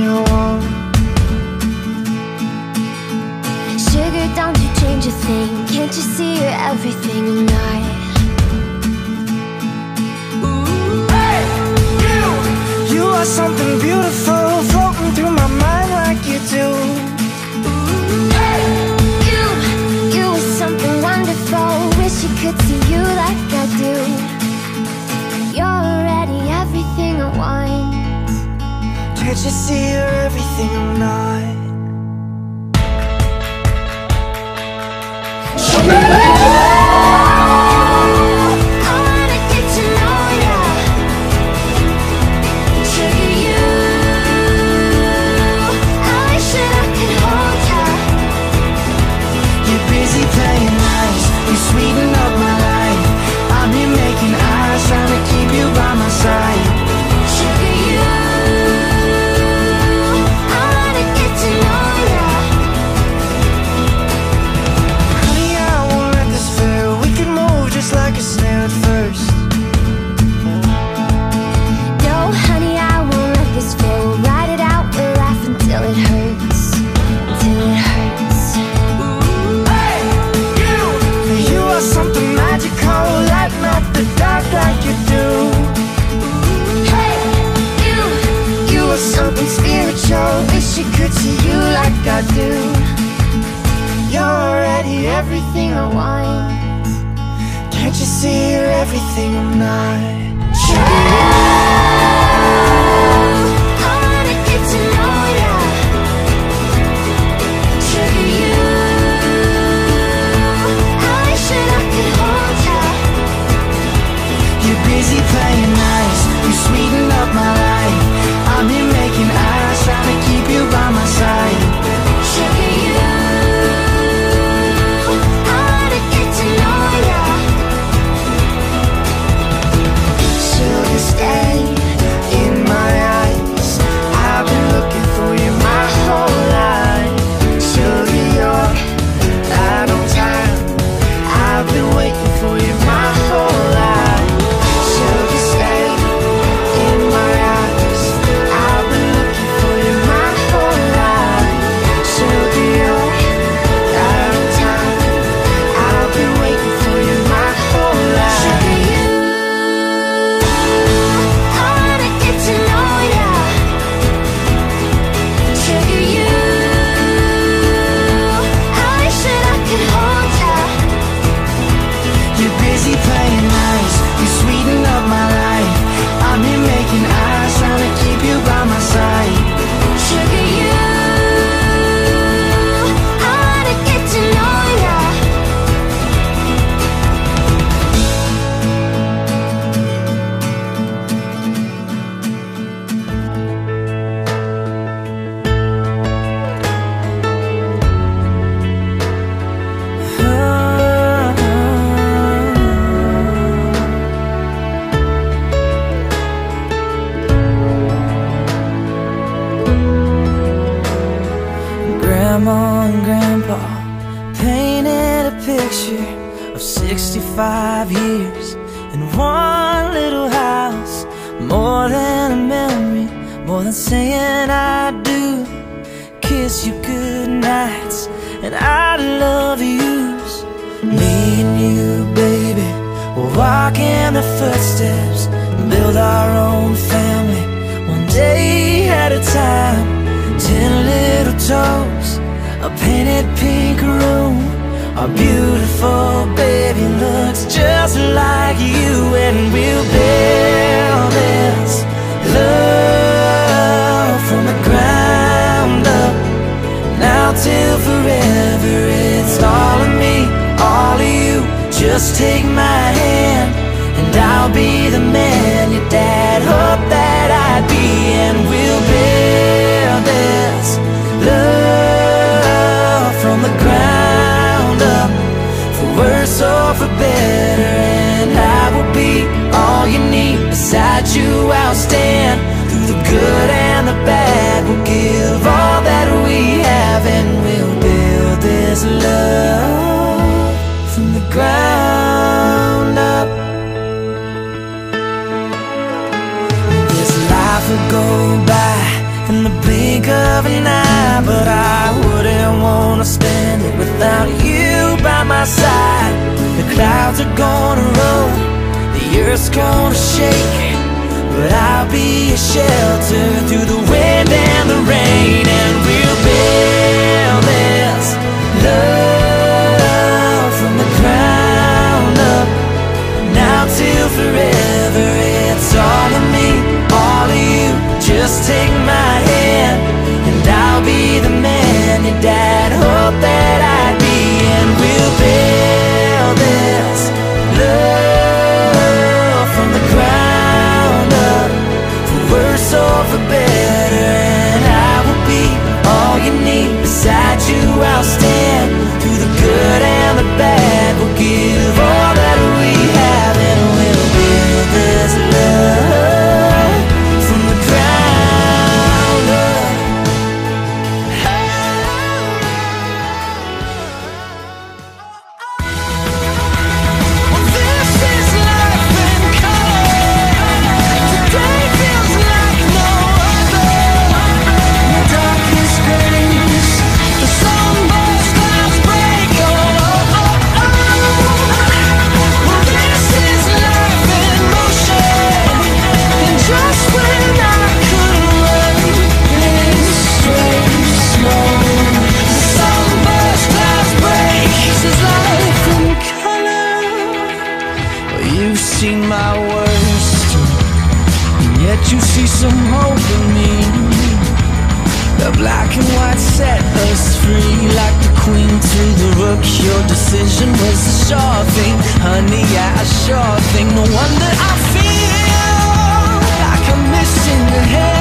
everything I want. Sugar, don't you change a thing. Can't you see you're everything I'm not? You are something beautiful, floating through my mind like you do. You are something wonderful. Wish you could see you like I do. You're already everything I want. Can't you see you're everything I'm not? Sweeten up my life. I've been making eyes, trying to keep you by my side. Sugar, you, I wanna get to know ya. Honey, I won't let this fail. We can move just like a snail at first. No, honey, I won't let this fail. We'll ride it out, we'll laugh until it hurts. Until it hurts. Something magical, lighten up the dark like you do. Hey, you are something spiritual. Wish you could see you like I do. You're already everything I want. Can't you see you're everything I'm not? I wanna get to know ya. Sugar, you, busy playing nice, you sweeten up my life. I've been making eyes, trying to keep you by my side. Sugar, you, I wanna get to know ya. Sugar, stay in my eyes. I've been looking for you my whole life. Sugar, you're out on time. I've been waiting for you my whole life. Grandma and Grandpa painted a picture of 65 years in one little house. More than a memory, more than saying I do. Kiss you good nights and I love yous. Me and you, baby, we'll walk in the footsteps, build our own family, one day at a time. 10 little toes, a painted pink room. Our beautiful baby looks just like you. And we'll build this love from the ground up. Now till forever, it's all of me, all of you. Just take my hand and I'll be the man your dad hoped that I'd be. And we'll build this love from the ground up, for worse or for better. And I will be all you need. Beside you I'll stand through the good and the bad. We'll give all that we have and we'll build this love from the ground up. This life will go by and the big my side. The clouds are gonna roll, the earth's gonna shake, but I'll be a shelter through the wind and the rain. And we'll build this love from the ground up, now till forever. It's all of me, all of you. Just take my hand, and I'll be the man your dad hoped that I'd be. And we'll build this love from the ground up, for worse or for better. And I will be all you need. Beside you I'll stand, through the good and the bad. We'll give all that we have, and we'll build this love from the ground up. Well, this is life in color. Today feels like no other. The darkness grows, the sunburst clouds break. Oh, oh, oh, oh. Well, this is life in motion, and just when I couldn't run in straight slow, the sunburst clouds break. This is life in color. Well, you've seen my worst, and yet you see some hope in me. The black and white set us free, like the queen to the rook. Your decision was the sure thing, honey, yeah, a sure thing. No wonder I feel like I'm missing the head.